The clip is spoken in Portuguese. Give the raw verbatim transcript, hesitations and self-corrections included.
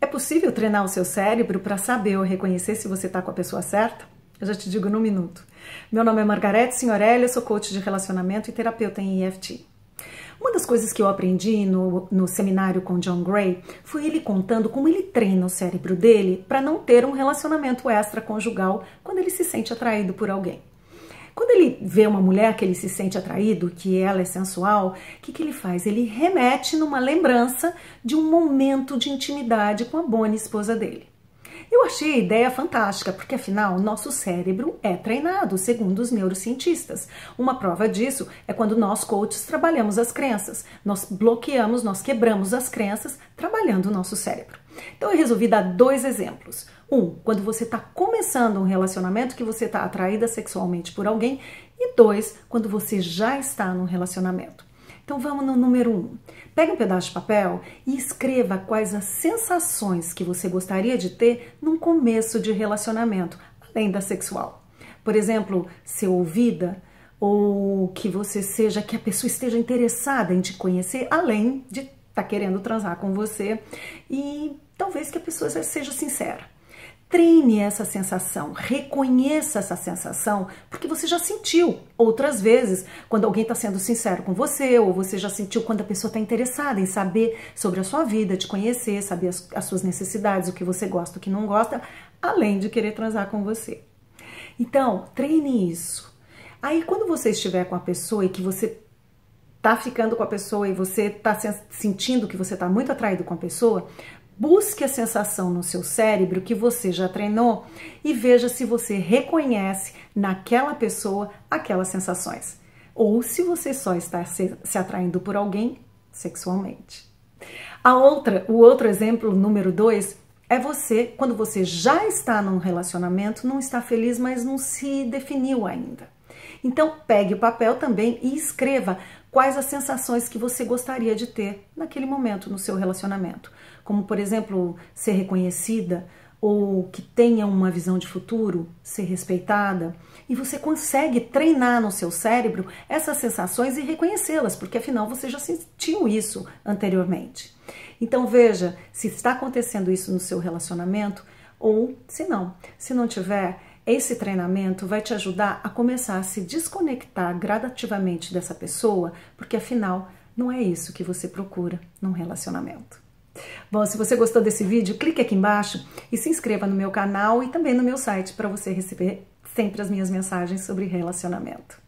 É possível treinar o seu cérebro para saber ou reconhecer se você está com a pessoa certa? Eu já te digo num minuto. Meu nome é Margarete Signorelli, eu sou coach de relacionamento e terapeuta em E F T. Uma das coisas que eu aprendi no, no seminário com John Gray foi ele contando como ele treina o cérebro dele para não ter um relacionamento extraconjugal quando ele se sente atraído por alguém. Quando ele vê uma mulher que ele se sente atraído, que ela é sensual, o que, que ele faz? Ele remete numa lembrança de um momento de intimidade com a Bonnie, esposa dele. Eu achei a ideia fantástica, porque afinal, nosso cérebro é treinado, segundo os neurocientistas. Uma prova disso é quando nós, coaches, trabalhamos as crenças. Nós bloqueamos, nós quebramos as crenças, trabalhando o nosso cérebro. Então eu resolvi dar dois exemplos. Um, quando você está começando um relacionamento que você está atraída sexualmente por alguém. E dois, quando você já está num relacionamento. Então vamos no número um. Pega um pedaço de papel e escreva quais as sensações que você gostaria de ter num começo de relacionamento, além da sexual. Por exemplo, ser ouvida ou que você seja, que a pessoa esteja interessada em te conhecer, além de estar querendo transar com você e talvez que a pessoa seja sincera. Treine essa sensação, reconheça essa sensação, porque você já sentiu outras vezes quando alguém está sendo sincero com você, ou você já sentiu quando a pessoa está interessada em saber sobre a sua vida, te conhecer, saber as, as suas necessidades, o que você gosta, o que não gosta, além de querer transar com você. Então, treine isso. Aí, quando você estiver com a pessoa e que você está ficando com a pessoa e você está sentindo que você está muito atraído com a pessoa, busque a sensação no seu cérebro que você já treinou e veja se você reconhece naquela pessoa aquelas sensações. Ou se você só está se, se atraindo por alguém sexualmente. A outra, o outro exemplo, número dois, é você, quando você já está num relacionamento, não está feliz, mas não se definiu ainda. Então, pegue o papel também e escreva quais as sensações que você gostaria de ter naquele momento no seu relacionamento. Como, por exemplo, ser reconhecida ou que tenha uma visão de futuro, ser respeitada. E você consegue treinar no seu cérebro essas sensações e reconhecê-las, porque afinal você já sentiu isso anteriormente. Então veja se está acontecendo isso no seu relacionamento ou se não. Se não tiver, esse treinamento vai te ajudar a começar a se desconectar gradativamente dessa pessoa, porque afinal não é isso que você procura num relacionamento. Bom, se você gostou desse vídeo, clique aqui embaixo e se inscreva no meu canal e também no meu site para você receber sempre as minhas mensagens sobre relacionamento.